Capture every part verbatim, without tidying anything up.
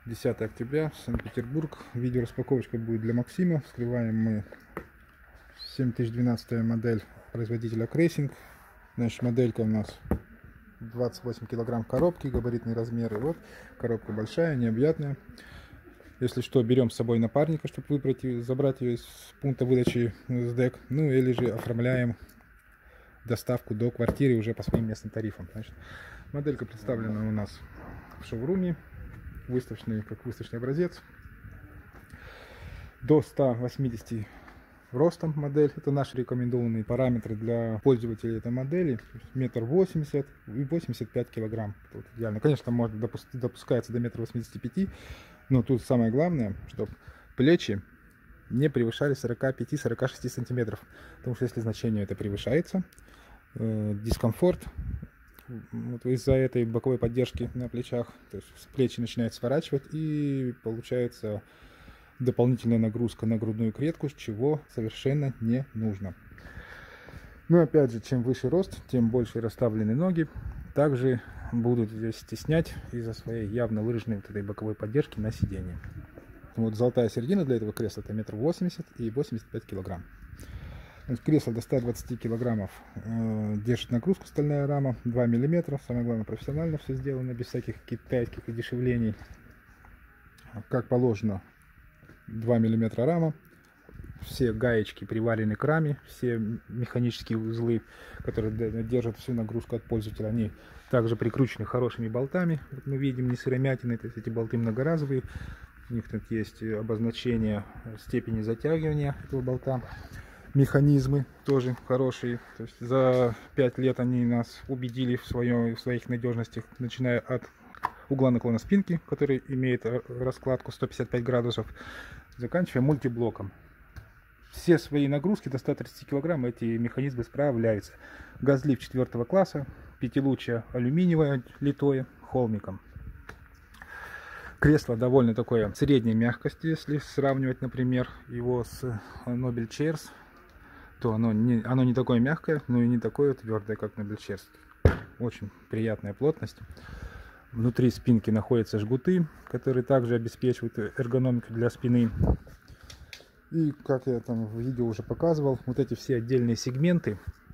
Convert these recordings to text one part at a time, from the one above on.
десятое октября, Санкт-Петербург. Видеораспаковочка будет для Максима. Вскрываем мы семь тысяч двенадцатая модель производителя Крейсинг. Значит, моделька у нас двадцать восемь килограмм коробки, габаритные размеры. Вот, коробка большая, необъятная. Если что, берем с собой напарника, чтобы выбрать и забрать ее из пункта выдачи эс дэ ка. Ну или же оформляем доставку до квартиры уже по своим местным тарифам. Значит, моделька представлена у нас в шоуруме, выставочный, как выставочный образец. До ста восьмидесяти ростом модель. Это наши рекомендованные параметры для пользователей этой модели. Метр восемьдесят и восемьдесят пять килограмм. Вот идеально. Конечно, может допускается до метра восьмидесяти пяти, но тут самое главное, чтобы плечи не превышали сорока пяти — сорока шести сантиметров. Потому что если значение это превышается, э, дискомфорт вот из-за этой боковой поддержки на плечах, то есть плечи начинают сворачивать и получается дополнительная нагрузка на грудную клетку, чего совершенно не нужно. Но опять же, чем выше рост, тем больше расставлены ноги. Также будут здесь стеснять из-за своей явно выраженной вот этой боковой поддержки на сиденье. Вот золотая середина для этого кресла — это метр восемьдесят и восемьдесят пять килограмм. Кресло до ста двадцати килограммов э, держит нагрузку, стальная рама два миллиметра. Самое главное, профессионально все сделано, без всяких китайских удешевлений. Как положено, два миллиметра рама. Все гаечки приварены к раме, все механические узлы, которые держат всю нагрузку от пользователя, они также прикручены хорошими болтами. Вот мы видим, не сыромятины, то есть эти болты многоразовые. У них тут есть обозначение степени затягивания этого болта. Механизмы тоже хорошие. То есть за пять лет они нас убедили в, своем, в своих надежностях, начиная от угла наклона спинки, который имеет раскладку сто пятьдесят пять градусов, заканчивая мультиблоком. Все свои нагрузки до ста тридцати килограмм эти механизмы справляются. Газлифт четвертого класса, пятилучие алюминиевое литое, холмиком. Кресло довольно такое средней мягкости, если сравнивать, например, его с Nobel Chairs, то оно не, оно не такое мягкое, но и не такое твердое, как Nobel Chairs. Очень приятная плотность. Внутри спинки находятся жгуты, которые также обеспечивают эргономику для спины. И, как я там в видео уже показывал, вот эти все отдельные сегменты.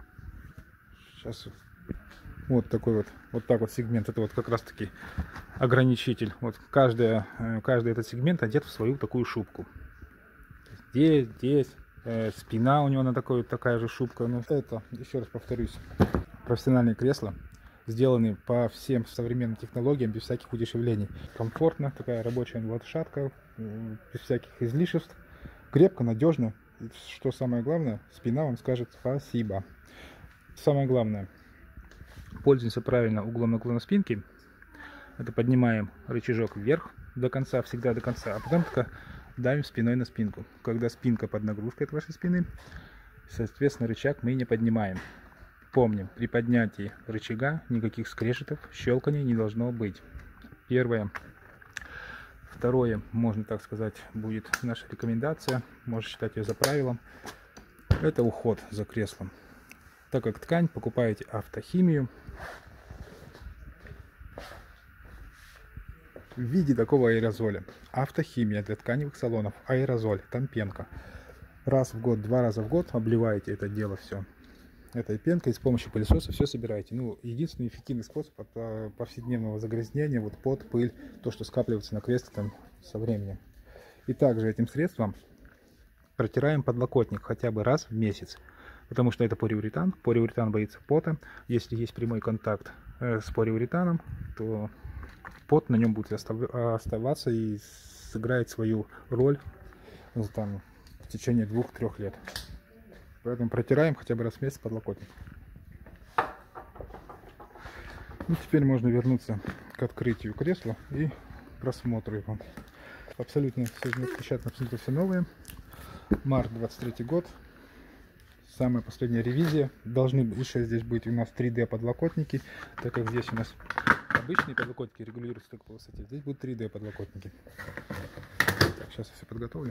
Сейчас вот такой вот, вот так вот сегмент. Это вот как раз таки ограничитель. Вот каждая, каждый этот сегмент одет в свою такую шубку. Здесь, здесь. Спина у него на такой, такая же шубка. Но это, еще раз повторюсь, профессиональные кресла, сделаны по всем современным технологиям, без всяких удешевлений. Комфортно, такая рабочая лошадка, без всяких излишеств. Крепко, надежно. И, что самое главное, спина вам скажет спасибо. Самое главное, пользуемся правильно углом наклона спинки. Это поднимаем рычажок вверх до конца, всегда до конца, а потом только давим спиной на спинку. Когда спинка под нагрузкой от вашей спины, соответственно, рычаг мы не поднимаем. Помним, при поднятии рычага никаких скрежетов, щелканий не должно быть. Первое. Второе, можно так сказать, будет наша рекомендация, можно считать ее за правилом. Это уход за креслом. Так как ткань, покупаете автохимию в виде такого аэрозоля. Автохимия для тканевых салонов, аэрозоль, там пенка. Раз в год, два раза в год обливаете это дело все этой пенкой, с помощью пылесоса все собираете. Ну, единственный эффективный способ от повседневного загрязнения, вот пот, пыль, то, что скапливается на кресле там со временем. И также этим средством протираем подлокотник хотя бы раз в месяц, потому что это полиуретан. Полиуретан боится пота. Если есть прямой контакт э, с полиуретаном, то пот на нем будет оставаться и сыграет свою роль там, в течение двух-трех лет. Поэтому протираем хотя бы раз в месяц подлокотник. Ну, теперь можно вернуться к открытию кресла и просмотру его. Абсолютно все печатно, абсолютно все новое. Март двадцать третий год. Самая последняя ревизия. Должны еще здесь быть у нас три дэ подлокотники, так как здесь у нас обычные подлокотники регулируются только по высоте. Здесь будут три дэ подлокотники. Так, сейчас я все подготовлю.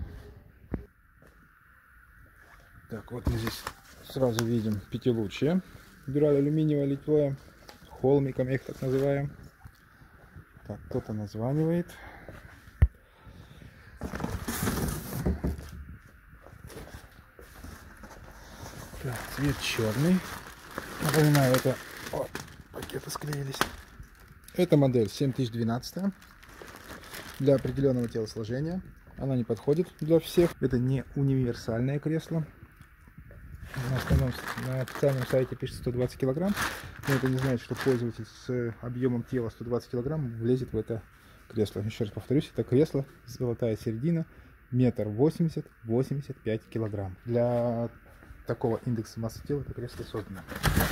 Так, вот мы здесь сразу видим пятилучие. Дюраль алюминиевое литое. Холмиком я их так называем. Так, кто-то названивает. Цвет черный. Напоминаю, это... О, пакеты склеились. Эта модель семь тысяч двенадцать для определенного телосложения. Она не подходит для всех. Это не универсальное кресло. На, основном, на официальном сайте пишется сто двадцать килограмм. Но это не значит, что пользователь с объемом тела сто двадцать килограмм влезет в это кресло. Еще раз повторюсь, это кресло золотая середина, метр восемьдесят, восемьдесят пять килограмм. Для такого индекса массы тела это кресло создано.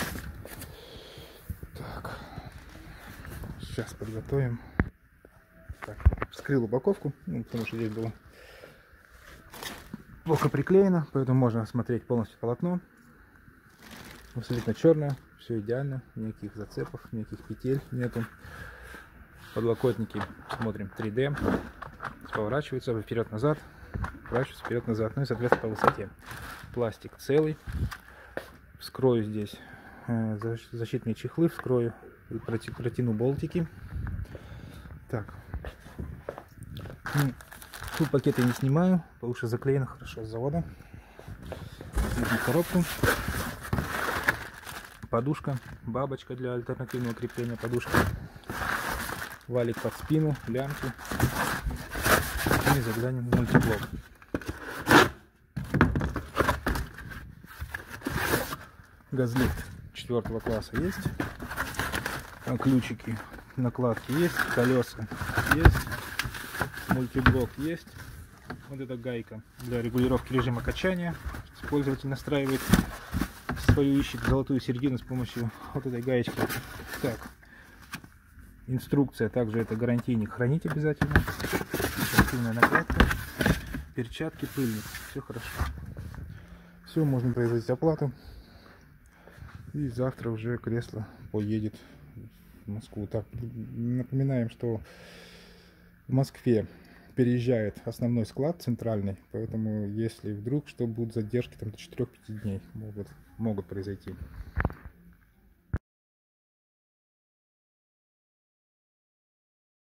Так, сейчас подготовим. Так, вскрыл упаковку, ну, потому что здесь было плохо приклеено, поэтому можно осмотреть полностью полотно. Абсолютно черное, все идеально, никаких зацепов, никаких петель нету. Подлокотники смотрим три дэ, поворачиваются вперед-назад, поворачиваются вперед-назад, ну и соответственно по высоте. Пластик целый, вскрою здесь защитные чехлы, вскрою, протяну болтики. Так. Тут пакеты не снимаю, потому что заклеено хорошо с завода. Смотрим коробку. Подушка, бабочка для альтернативного крепления подушки. Валик под спину, лямки. И заглянем в мультиблок. Газлифт четвертого класса есть. Ключики, накладки есть, колеса есть. Мультиблок есть. Вот эта гайка для регулировки режима качания. Пользователь настраивает свою, ищет золотую середину с помощью вот этой гаечки. Так, инструкция, также это гарантийник, хранить обязательно. Активная накладка, перчатки, пыльник, все хорошо. Все, можно производить оплату. И завтра уже кресло поедет в Москву. Так, напоминаем, что в Москве переезжает основной склад центральный, поэтому если вдруг что будут задержки там до четырёх-пяти дней могут, могут произойти.